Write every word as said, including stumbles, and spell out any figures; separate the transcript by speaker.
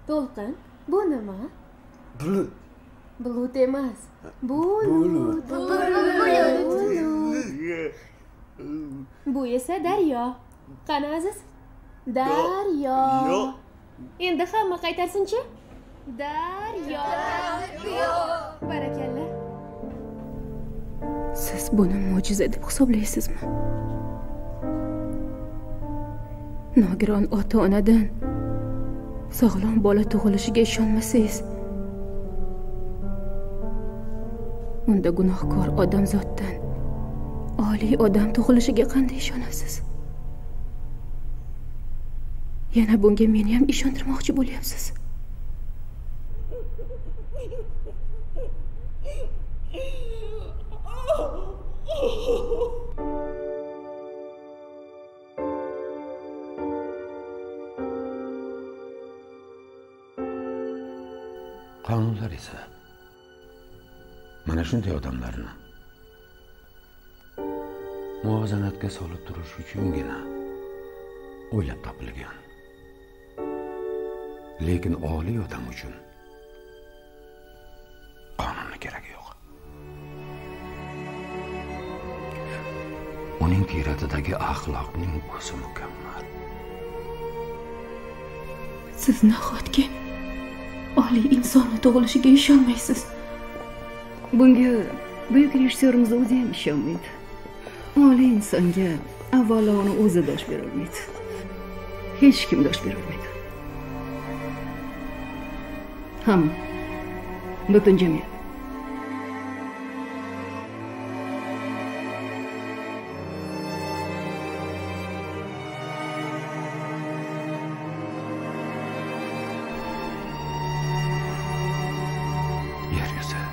Speaker 1: To'lqin, bu nima?
Speaker 2: Bulut.
Speaker 1: Bulut emas. Bulut. Bulut. Bu esa daryo. Qani Aziz? Daryo. Endi hamma qaytarsin-chi? Daryo. Barakalla.
Speaker 3: Siz buni mo'jiza deb hisoblaysizmi? Nogiron ota-onadan sog'lom bola tug'ilishiga ishonmasangiz, unda gunohkor odamzoddan oliy odam tug'ilishiga qanday ishonasiz? Yana bunga meni ham ishontirmoqchi bo'lyapsiz.
Speaker 4: Qonunlar esa mana shunday odamlarni muvozanatga solib turish uchungina o'ylab topilgan. Lekin oliy odam uchun qonunni keragi yo'q. Uning kiratidagi axloqning o'zi mukammal.
Speaker 3: Siz nahotki oliy insonni tug'ilishiga ishonmaysiz?
Speaker 5: Bunga buyuk rejissyorimiz o'zi ham ishonmaydi. Oliy insonga avvalo uni o'zi dosh bera olmaydi. Hech kim dosh bera olmaydi. Hamma, butun jamiyat.
Speaker 4: Yer yuzi